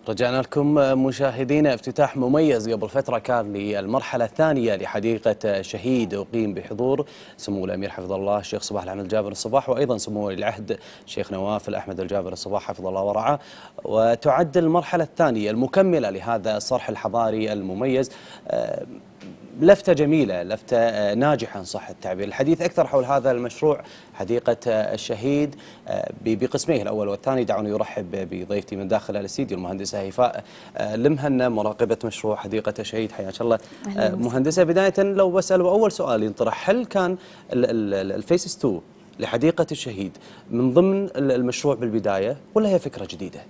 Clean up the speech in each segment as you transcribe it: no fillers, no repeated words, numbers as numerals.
رجعنا لكم مشاهدينا. افتتاح مميز قبل فترة كان للمرحلة الثانية لحديقة شهيد، أقيم بحضور سمو الأمير حفظه الله الشيخ صباح الحمد الجابر الصباح، وأيضا سمو ولي العهد الشيخ نواف الأحمد الجابر الصباح حفظه الله ورعاه. وتعد المرحلة الثانية المكملة لهذا الصرح الحضاري المميز لفتة جميلة، لفتة ناجحة إن صح التعبير. الحديث أكثر حول هذا المشروع حديقة الشهيد بقسميه الأول والثاني. دعوني أرحب بضيفتي من داخل الاستديو المهندسة هيفاء المهنا، مراقبة مشروع حديقة الشهيد. حياك الله مهندسة. بداية لو بسأل أول سؤال ينطرح، هل كان الفيس 2 لحديقة الشهيد من ضمن المشروع بالبداية ولا هي فكرة جديدة؟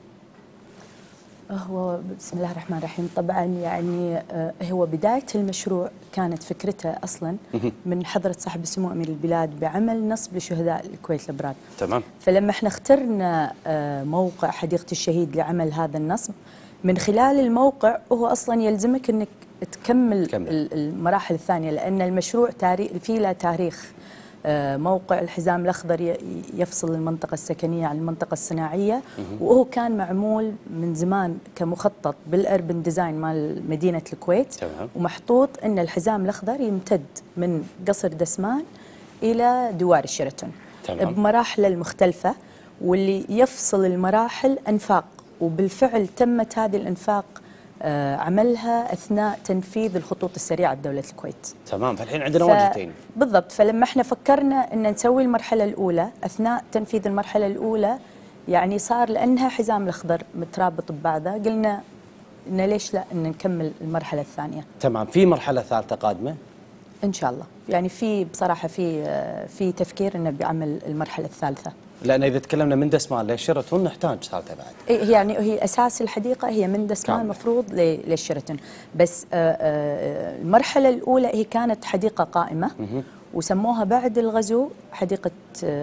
هو بسم الله الرحمن الرحيم. طبعا يعني هو بداية المشروع كانت فكرته أصلا من حضرة صاحب السمو أمير البلاد بعمل نصب لشهداء الكويت الأبرار. تمام. فلما احنا اخترنا موقع حديقة الشهيد لعمل هذا النصب، من خلال الموقع هو أصلا يلزمك أنك تكمل المراحل الثانية، لأن المشروع فيه له تاريخ. موقع الحزام الأخضر يفصل المنطقة السكنية عن المنطقة الصناعية، وهو كان معمول من زمان كمخطط بالأربن ديزاين مال مدينة الكويت. تمام. ومحطوط أن الحزام الأخضر يمتد من قصر دسمان إلى دوار الشيراتون. تمام. بمراحل المختلفة، واللي يفصل المراحل أنفاق، وبالفعل تمت هذه الأنفاق عملها أثناء تنفيذ الخطوط السريعة بدولة الكويت. تمام. فالحين عندنا وجهتين بالضبط. فلما احنا فكرنا أن نسوي المرحلة الأولى، أثناء تنفيذ المرحلة الأولى يعني صار لأنها حزام الأخضر مترابط ببعضه، قلنا إن ليش لا إن نكمل المرحلة الثانية. تمام. في مرحلة ثالثة قادمة إن شاء الله. يعني في بصراحة في تفكير إنه بعمل المرحلة الثالثة، لأن إذا تكلمنا من دسمان للشيراتون نحتاج ثالثة بعد. يعني هي أساس الحديقة هي من دسمان المفروض للشيراتون، بس المرحلة الأولى هي كانت حديقة قائمة وسموها بعد الغزو حديقة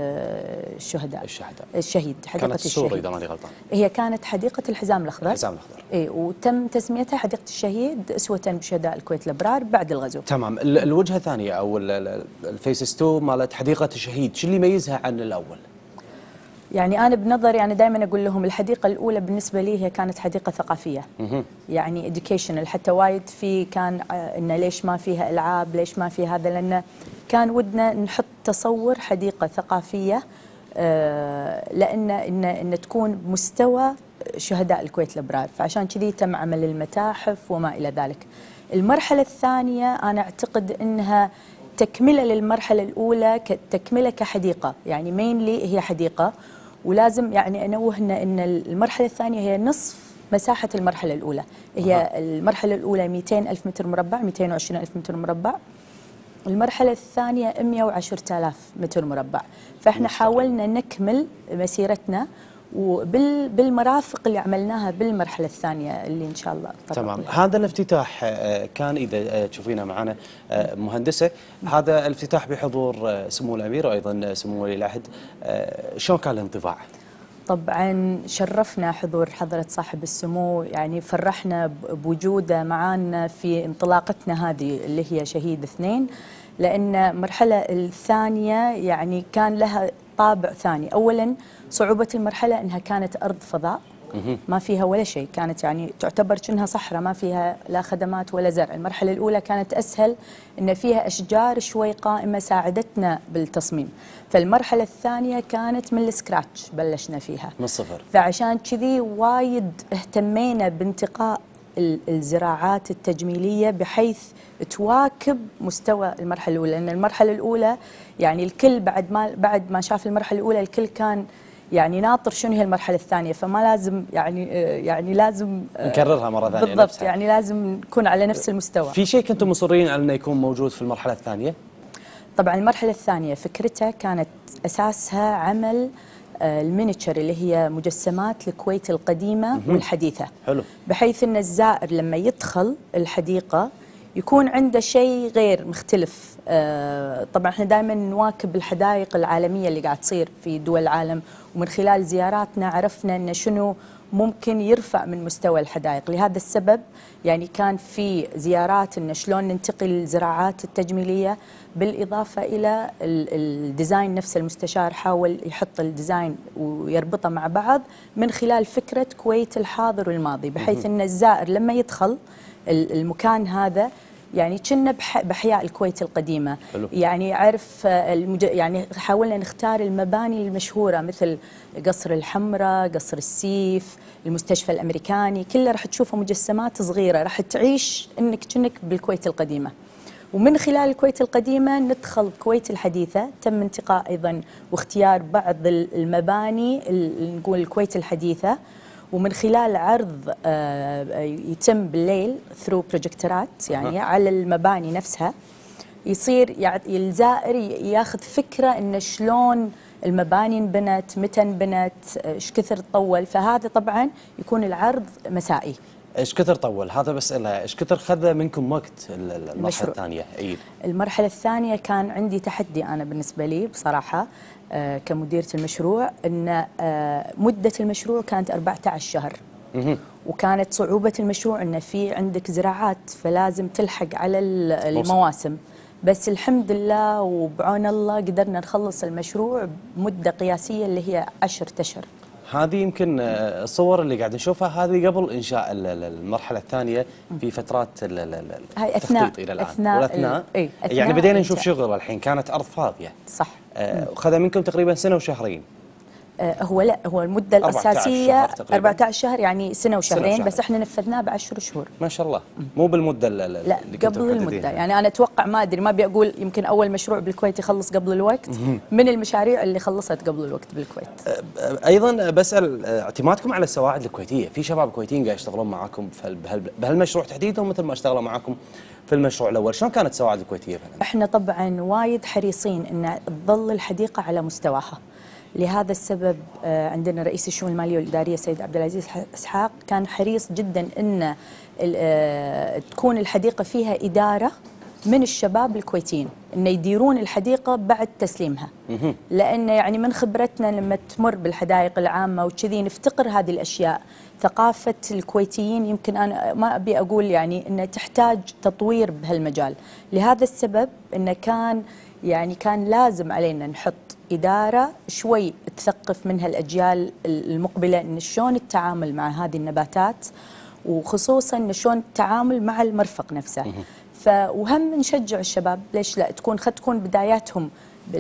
الشهيد حديقة الشهيد. إذا ماني غلطان هي كانت حديقة الحزام الأخضر. الحزام الأخضر. إيه، وتم تسميتها حديقة الشهيد أسوة بشهداء الكويت الأبرار بعد الغزو. تمام. الوجهة الثانية أو الفيس 2 مالت حديقة الشهيد، شو اللي يميزها عن الأول؟ يعني أنا بنظري أنا دائما أقول لهم الحديقة الأولى بالنسبة لي هي كانت حديقة ثقافية، يعني educational. حتى وايد في كان إنه ليش ما فيها ألعاب، ليش ما في هذا، لأن كان ودنا نحط تصور حديقة ثقافية، لأن إن تكون بمستوى شهداء الكويت الأبرار، فعشان كذي تم عمل المتاحف وما إلى ذلك. المرحلة الثانية أنا أعتقد أنها تكملة للمرحلة الأولى، تكملة كحديقة، يعني مينلي هي حديقة. ولازم يعني أنوهنا أن المرحلة الثانية هي نصف مساحة المرحلة الأولى. هي المرحلة الأولى 200 ألف متر مربع، 220 ألف متر مربع. المرحلة الثانية 110 آلاف متر مربع. فإحنا حاولنا نكمل مسيرتنا وبالمرافق اللي عملناها بالمرحلة الثانية اللي إن شاء الله. تمام. هذا الافتتاح كان إذا تشوفينه معنا مهندسة، هذا الافتتاح بحضور سمو الأمير وأيضا سمو ولي العهد، شلون كان الانطباع؟ طبعا شرفنا حضور حضرة صاحب السمو، يعني فرحنا بوجوده معنا في انطلاقتنا هذه اللي هي شهيد 2، لأن المرحلة الثانية يعني كان لها طابع ثاني. أولا صعوبة المرحلة أنها كانت أرض فضاء ما فيها ولا شيء، كانت يعني تعتبر كأنها صحراء ما فيها لا خدمات ولا زرع. المرحلة الأولى كانت أسهل، إن فيها أشجار شوي قائمة ساعدتنا بالتصميم. فالمرحلة الثانية كانت من السكراتش، بلشنا فيها من الصفر. فعشان كذي وايد اهتمينا بانتقاء الزراعات التجميلية بحيث تواكب مستوى المرحلة الأولى، لأن المرحلة الأولى يعني الكل بعد ما شاف المرحلة الأولى الكل كان يعني ناطر شنو هي المرحلة الثانية، فما لازم يعني لازم نكررها مرة ثانية. بالضبط نفسها. يعني لازم نكون على نفس المستوى. في شيء كنتم مصرين على أنه يكون موجود في المرحلة الثانية؟ طبعا المرحلة الثانية فكرتها كانت أساسها عمل المينيتشر اللي هي مجسمات الكويت القديمة والحديثة. حلو. بحيث أن الزائر لما يدخل الحديقة يكون عنده شيء غير مختلف. طبعا احنا دائما نواكب الحدائق العالمية اللي قاعد تصير في دول العالم، ومن خلال زياراتنا عرفنا أن شنو ممكن يرفع من مستوى الحدائق. لهذا السبب يعني كان في زيارات إن شلون ننتقل للزراعات التجميلية، بالإضافة إلى الديزاين نفسه. المستشار حاول يحط الديزاين ويربطه مع بعض من خلال فكرة كويت الحاضر والماضي، بحيث أن الزائر لما يدخل المكان هذا يعني كنا بأحياء الكويت القديمة. حلو. يعني عرف يعني حاولنا نختار المباني المشهورة مثل قصر الحمراء، قصر السيف، المستشفى الأمريكاني، كلها راح تشوفها مجسمات صغيرة راح تعيش إنك بالكويت القديمة. ومن خلال الكويت القديمة ندخل الكويت الحديثة. تم انتقاء أيضا واختيار بعض المباني نقول الكويت الحديثة، ومن خلال عرض يتم بالليل ثرو بروجكتورات يعني على المباني نفسها، يصير الزائر ياخذ فكرة إن شلون المباني انبنت، متى انبنت، ايش كثر تطول. فهذا طبعا يكون العرض مسائي. ايش كثر طول؟ هذا بسألها ايش كثر خذ منكم وقت المرحلة الثانية؟ اي المرحلة الثانية كان عندي تحدي أنا بالنسبة لي بصراحة كمديرة المشروع، أن مدة المشروع كانت 14 شهر. وكانت صعوبة المشروع أن في عندك زراعات فلازم تلحق على المواسم. بس الحمد لله وبعون الله قدرنا نخلص المشروع بمدة قياسية اللي هي 10 أشهر. هذه يمكن الصور اللي قاعد نشوفها هذه قبل إنشاء المرحلة الثانية في فترات التخطيط إلى الآن. والأثناء يعني بدينا نشوف شغل الحين، كانت أرض فاضية. صح. خذ منكم تقريبا سنة وشهرين. هو المدة الأساسية 14 شهر يعني سنة وشهرين، بس احنا نفذناه ب10 شهور. ما شاء الله. مو بالمدة لا قبل المدة. يعني أنا أتوقع ما أدري، ما بيقول يمكن أول مشروع بالكويت يخلص قبل الوقت من المشاريع اللي خلصت قبل الوقت بالكويت. أيضا بسأل اعتمادكم على السواعد الكويتية. في شباب كويتيين قاعد يشتغلون معاكم بهالمشروع تحديدا مثل ما اشتغلوا معاكم في المشروع الأول، شلون كانت السواعد الكويتية فعلا؟ احنا طبعا وايد حريصين أن تظل الحديقة على مستواها. لهذا السبب عندنا رئيس الشؤون المالية والإدارية السيد عبد العزيز إسحاق كان حريص جدا أن تكون الحديقة فيها إدارة من الشباب الكويتيين، أن يديرون الحديقة بعد تسليمها. لأن يعني من خبرتنا لما تمر بالحدائق العامة وكذي نفتقر هذه الأشياء. ثقافة الكويتيين يمكن أنا ما أبي أقول يعني أنها تحتاج تطوير بهالمجال. لهذا السبب أنه كان لازم علينا نحط إدارة شوي تثقف منها الأجيال المقبلة إن شلون التعامل مع هذه النباتات، وخصوصا إن شلون التعامل مع المرفق نفسه. وهم نشجع الشباب، ليش لا تكون بداياتهم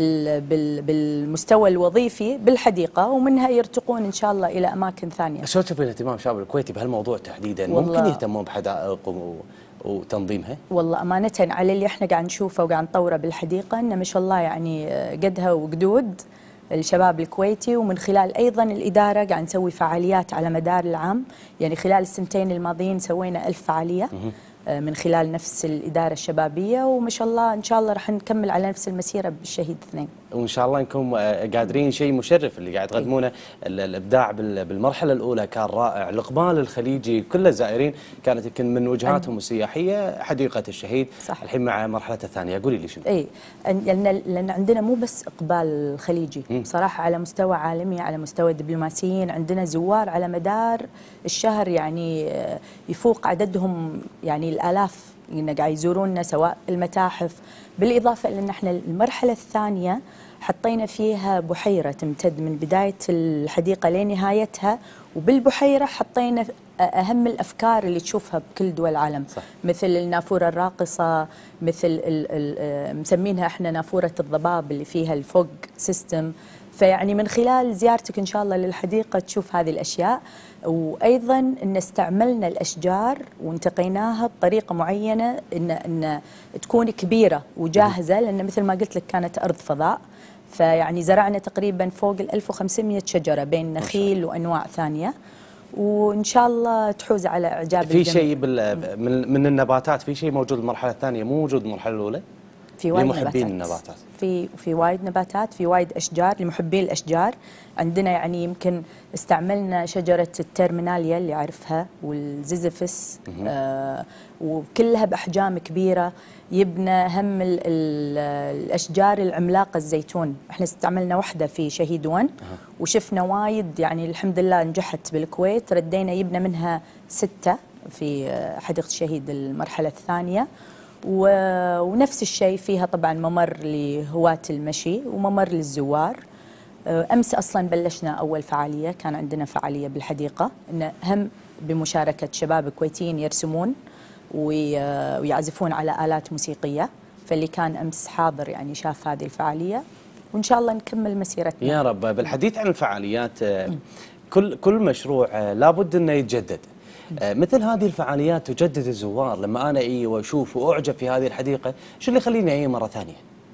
بالمستوى الوظيفي بالحديقة، ومنها يرتقون إن شاء الله إلى أماكن ثانية. شو تشوفين اهتمام الشباب الكويتي بهالموضوع تحديدا؟ ممكن يهتمون بحدائق وتنظيمها؟ والله أمانة على اللي احنا قاعد نشوفه وقاعد نطوره بالحديقة إنه ما شاء الله يعني قدها وقدود الشباب الكويتي. ومن خلال أيضا الإدارة قاعد نسوي فعاليات على مدار العام. يعني خلال السنتين الماضيين سوينا 1000 فعالية من خلال نفس الإدارة الشبابية، وما شاء الله إن شاء الله راح نكمل على نفس المسيرة بالشهيد 2. وإن شاء الله إنكم قادرين. شيء مشرف اللي قاعد تقدمونه. الإبداع بالمرحلة الأولى كان رائع. الإقبال الخليجي كل الزائرين كانت يمكن من وجهاتهم السياحية حديقة الشهيد. صح. الحين مع مرحلة الثانية قولي لي شنو؟ لأن عندنا مو بس إقبال خليجي بصراحة، على مستوى عالمي، على مستوى دبلوماسيين. عندنا زوار على مدار الشهر يعني يفوق عددهم يعني الآلاف قاعد يزوروننا، سواء المتاحف. بالإضافة إلى أن احنا المرحلة الثانية حطينا فيها بحيرة تمتد من بداية الحديقة لنهايتها، وبالبحيرة حطينا أهم الأفكار اللي تشوفها بكل دول العالم. صح. مثل النافورة الراقصة، مثل مسمينها احنا نافورة الضباب اللي فيها الفوج سيستم. فيعني من خلال زيارتك إن شاء الله للحديقة تشوف هذه الأشياء. وأيضا إن استعملنا الأشجار وانتقيناها بطريقة معينة إن تكون كبيرة وجاهزة، لأن مثل ما قلت لك كانت أرض فضاء. فيعني زرعنا تقريبا فوق 1500 شجرة بين نخيل وأنواع ثانية، وإن شاء الله تحوز على إعجاب في شيء من النباتات، في شيء موجود بالمرحلة الثانية مو موجود بالمرحلة الأولى؟ في وايد لمحبين نباتات. النباتات. في وايد نباتات، في وايد اشجار لمحبين الاشجار. عندنا يعني يمكن استعملنا شجره الترميناليا اللي اعرفها والزيزفس، وكلها باحجام كبيره. يبنى هم الاشجار العملاقه الزيتون، احنا استعملنا واحده في شهيد 1 وشفنا وايد يعني الحمد لله نجحت بالكويت. ردينا يبنى منها 6 في حديقه الشهيد المرحله الثانيه. ونفس الشيء فيها طبعا ممر لهواة المشي وممر للزوار. أمس أصلا بلشنا أول فعالية، كان عندنا فعالية بالحديقة إن هم بمشاركة شباب كويتيين يرسمون ويعزفون على آلات موسيقية. فاللي كان أمس حاضر يعني شاف هذه الفعالية، وإن شاء الله نكمل مسيرتنا يا رب. بالحديث عن الفعاليات، كل مشروع لابد أنه يتجدد. مثل هذه الفعاليات تجدد الزوار. لما أنا وأشوف وأعجب في هذه الحديقة، شو اللي يخليني أجي مرة ثانية؟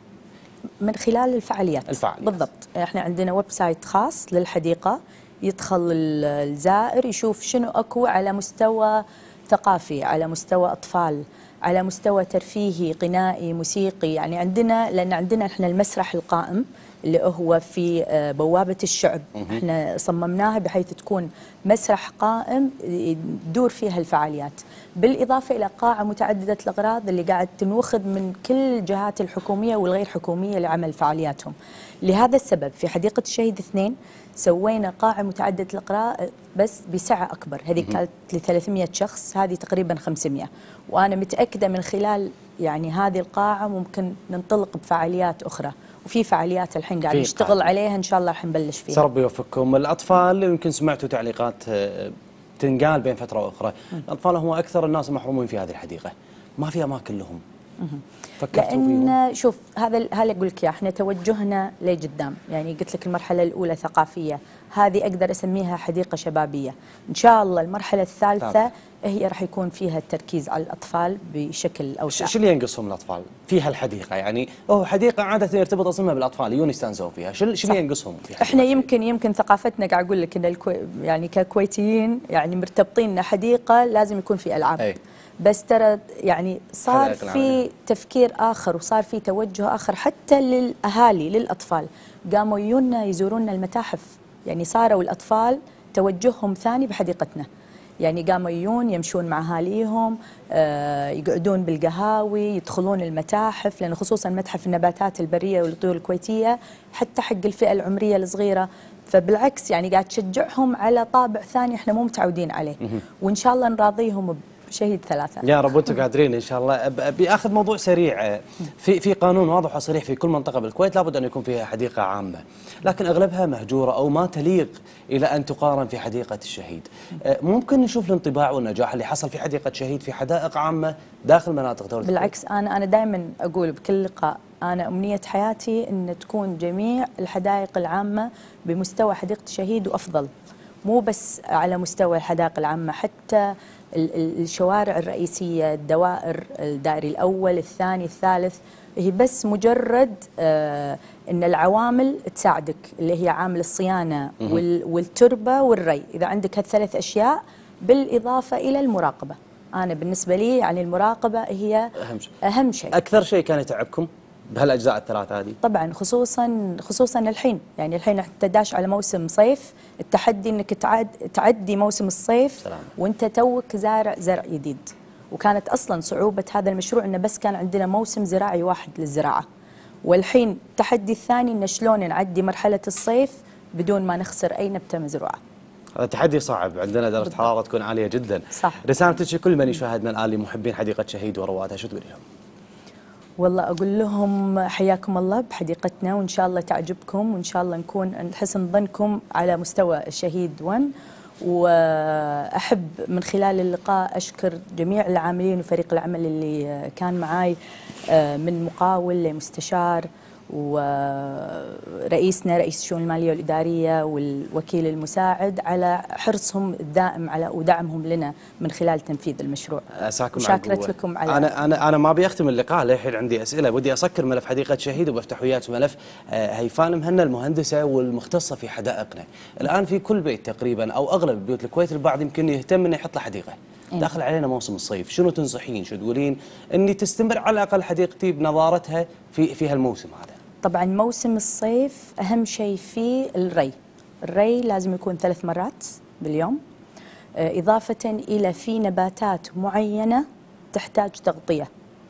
من خلال الفعاليات. بالضبط. احنا عندنا ويب سايت خاص للحديقة، يدخل الزائر يشوف شنو أكو على مستوى ثقافي، على مستوى أطفال، على مستوى ترفيهي، غنائي، موسيقي. يعني عندنا، لأن عندنا احنا المسرح القائم اللي هو في بوابة الشعب، احنا صممناها بحيث تكون مسرح قائم يدور فيها الفعاليات، بالإضافة إلى قاعة متعددة الأغراض اللي قاعد تنوخذ من كل الجهات الحكومية والغير حكومية لعمل فعالياتهم. لهذا السبب في حديقة الشهيد 2 سوينا قاعة متعددة الأغراض بس بسعة أكبر. هذه كانت ل 300 شخص، هذه تقريبا 500. وأنا متأكدة من خلال يعني هذه القاعة ممكن ننطلق بفعاليات أخرى، وفي فعاليات الحين قاعد نشتغل عليها إن شاء الله راح نبلش فيها. ربي يوفقكم. الأطفال يمكن سمعتوا تعليقات تنقال بين فترة وأخرى، الأطفال هم أكثر الناس محرومين في هذه الحديقة، ما في أماكن لهم. فكرتوا فيهم؟ لأن شوف هذا أقول لك احنا توجهنا لقدام. يعني قلت لك المرحلة الأولى ثقافية، هذه أقدر أسميها حديقة شبابية. إن شاء الله المرحلة الثالثة هي راح يكون فيها التركيز على الأطفال بشكل أوسع. شو اللي ينقصهم الأطفال في هالحديقة؟ يعني حديقة عادة يرتبط اسمها بالأطفال، يجون يستانسون فيها، شو اللي ينقصهم في احنا يمكن ثقافتنا قاعد أقول لك إن يعني ككويتيين يعني مرتبطين حديقة لازم يكون في ألعاب. بس ترى يعني صار في تفكير آخر وصار في توجه آخر حتى للأهالي للأطفال، قاموا يجونا يزورون المتاحف. يعني صاروا الأطفال توجههم ثاني بحديقتنا، يعني قاموا يجون يمشون مع أهاليهم، يقعدون بالقهاوي، يدخلون المتاحف، لأن خصوصا متحف النباتات البرية والطيور الكويتية حتى حق الفئة العمرية الصغيرة. فبالعكس يعني قاعد تشجعهم على طابع ثاني احنا مو متعودين عليه، وإن شاء الله نراضيهم شهيد 3 يا رب. وانتم قادرين ان شاء الله. باخذ موضوع سريع، في قانون واضح وصريح في كل منطقه بالكويت لابد ان يكون فيها حديقه عامه، لكن اغلبها مهجوره او ما تليق الى ان تقارن في حديقه الشهيد. ممكن نشوف الانطباع والنجاح اللي حصل في حديقه شهيد في حدائق عامه داخل مناطق دوله بالعكس الكويت؟ انا دائما اقول بكل لقاء، انا امنيه حياتي ان تكون جميع الحدائق العامه بمستوى حديقه الشهيد وافضل، مو بس على مستوى الحدائق العامه، حتى الشوارع الرئيسية، الدوائر، الدائري الأول الثاني الثالث، هي بس مجرد أن العوامل تساعدك اللي هي عامل الصيانة والتربة والري. إذا عندك هالثلاث أشياء بالإضافة إلى المراقبة، أنا بالنسبة لي يعني المراقبة هي أهم شيء. أكثر شيء كان يتعبكم بهالاجزاء الثلاثه هذه؟ طبعا خصوصا الحين، يعني الحين انت داش على موسم صيف، التحدي انك تعدي موسم الصيف سلام. وانت توك زارع زرع جديد. وكانت اصلا صعوبه هذا المشروع انه بس كان عندنا موسم زراعي واحد للزراعه، والحين التحدي الثاني انه شلون نعدي مرحله الصيف بدون ما نخسر اي نبته مزروعه. هذا تحدي صعب، عندنا درجه حراره تكون عاليه جدا. صح. رسالتك لكل من يشاهدنا الان لمحبين حديقه شهيد ورواتها شو تقولي لهم؟ والله أقول لهم حياكم الله بحديقتنا، وإن شاء الله تعجبكم، وإن شاء الله نكون حسن ظنكم على مستوى الشهيد 1. وأحب من خلال اللقاء أشكر جميع العاملين وفريق العمل اللي كان معاي، من مقاول لمستشار ورئيسنا رئيس الشؤون المالية والإدارية والوكيل المساعد على حرصهم الدائم على ودعمهم لنا من خلال تنفيذ المشروع. شاكرت لكم على أنا ما بيختم اللقاء، للحين عندي أسئلة، بدي أسكر ملف حديقة شهيد وبفتح وياك ملف هيفان مهنا المهندسة والمختصة في حدائقنا. الآن في كل بيت تقريبا أو أغلب بيوت الكويت البعض يمكن يهتم إنه يحط له حديقة. داخل علينا موسم الصيف، شنو تنصحين، شو تقولين اني تستمر على الاقل حديقتي بنظارتها في هالموسم هذا؟ طبعا موسم الصيف أهم شيء فيه الري لازم يكون 3 مرات باليوم، إضافة إلى في نباتات معينة تحتاج تغطية،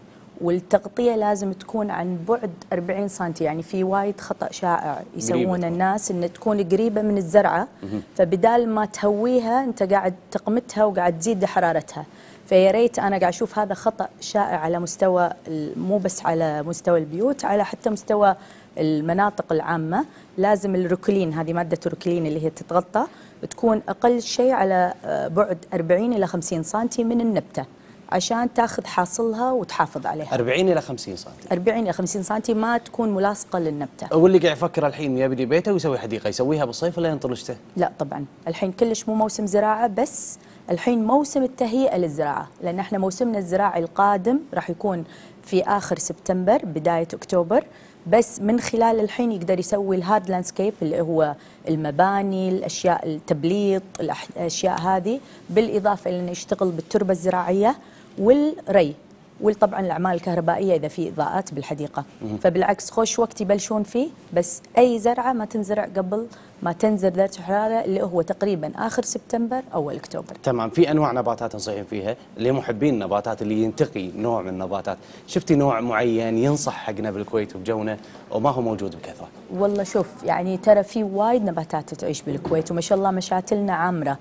والتغطية لازم تكون عن بعد 40 سنتي. يعني في وايد خطأ شائع يسوون الناس إن تكون قريبة من الزرعة، فبدال ما تهويها أنت قاعد تقمتها وقاعد تزيد حرارتها. فيا ريت، أنا قاعد أشوف هذا خطأ شائع على مستوى مو بس على مستوى البيوت، على حتى مستوى المناطق العامة. لازم الروكلين، هذه مادة الروكلين اللي هي تتغطى، تكون أقل شيء على بعد 40 إلى 50 سنتي من النبتة عشان تاخذ حاصلها وتحافظ عليها. 40 إلى 50 سنتي. 40 إلى 50 سنتي ما تكون ملاصقة للنبتة. واللي قاعد يفكر الحين يبني بيته ويسوي حديقة، يسويها بالصيف ولا ينطر الشتاء؟ لا طبعا الحين كلش مو موسم زراعة، بس الحين موسم التهيئة للزراعة، لأن احنا موسمنا الزراعي القادم راح يكون في آخر سبتمبر بداية أكتوبر. بس من خلال الحين يقدر يسوي الهارد لاندسكيب اللي هو المباني، الأشياء، التبليط، الأشياء هذه، بالإضافة إلى أنه يشتغل بالتربة الزراعية والري، وطبعا الأعمال الكهربائية إذا في إضاءات بالحديقة. فبالعكس خوش وقت يبلشون فيه، بس أي زرعة ما تنزرع قبل ما تنزل درجة الحرارة اللي هو تقريبا آخر سبتمبر أول أكتوبر. تمام. في أنواع نباتات تنصحين فيها اللي محبين النباتات، اللي ينتقي نوع من النباتات، شفتي نوع معين ينصح حقنا بالكويت وبجونا وما هو موجود بكثرة؟ والله شوف، يعني ترى في وايد نباتات تعيش بالكويت وما شاء الله مشاتلنا عامرة،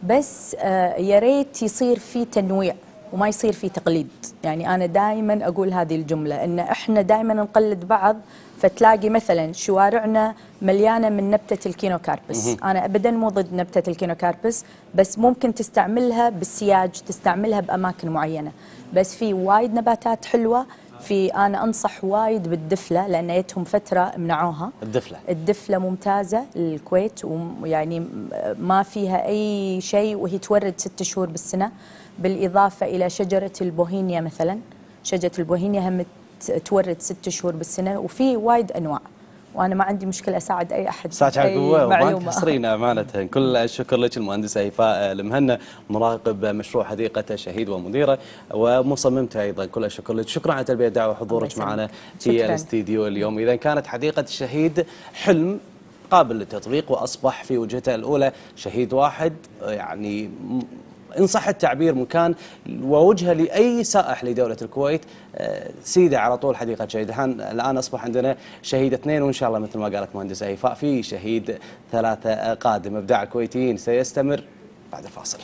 بس يا ريت يصير في تنويع وما يصير في تقليد. يعني أنا دائما أقول هذه الجملة، إن إحنا دائما نقلد بعض، فتلاقي مثلا شوارعنا مليانة من نبتة الكينوكاربس. أنا أبدا مو ضد نبتة الكينوكاربس، بس ممكن تستعملها بالسياج، تستعملها بأماكن معينة. بس في وايد نباتات حلوة. أنا أنصح وايد بالدفلة، لأن يتهم فترة منعوها. الدفلة ممتازة للكويت، ويعني ما فيها أي شيء، وهي تورد 6 شهور بالسنة. بالإضافة إلى شجرة البوهينيا مثلا، شجرة البوهينيا هم تورد 6 شهور بالسنة، وفي وايد أنواع، وأنا ما عندي مشكلة أساعد أي أحد أي معلومة. ما تحصرين أمانة. كل الشكر لك المهندسة هيفاء المهنا، مراقب مشروع حديقة شهيد ومديرة ومصممته أيضا. كل الشكر لك، شكرا على تلبية الدعوة وحضورك معنا في الاستديو اليوم. إذا كانت حديقة الشهيد حلم قابل للتطبيق وأصبح في وجهته الأولى شهيد واحد، يعني إن صح التعبير مكان ووجهه لأي سائح لدولة الكويت، سيدة على طول حديقة شهيد. الآن أصبح عندنا شهيد 2، وإن شاء الله مثل ما قالت مهندسة هيفاء في شهيد 3 قادم. إبداع الكويتيين سيستمر بعد الفاصل.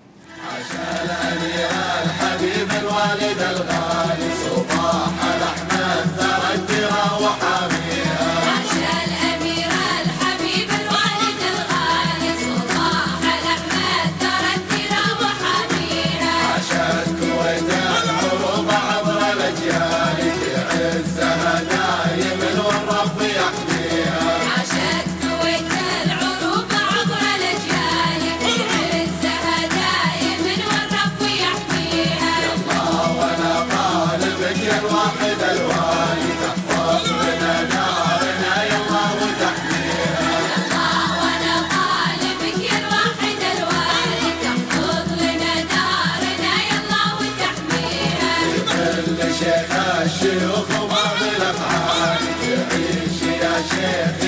عشان الأمير الحبيب الوالد الغالي صباح الأحمد ثرى الدرا وحاميها. عشان الأمير الحبيب الوالد الغالي صباح الأحمد ثرى الدرا وحاميها. عشان الكويت العروبة عبر الأجيال تعزها دايما والرب يحميها. عشان الكويت العروبة عبر الأجيال تعزها دايما والرب يحميها. يالله وانا طالبك يا الواحد الوالي تحفظ لنا دارنا يالله وتحميها. يالله وانا طالبك يا الواحد الوالي تحفظ لنا دارنا يالله وتحميها. كل شيخ الشيوخ وبعض الافعال تعيش يا شيخ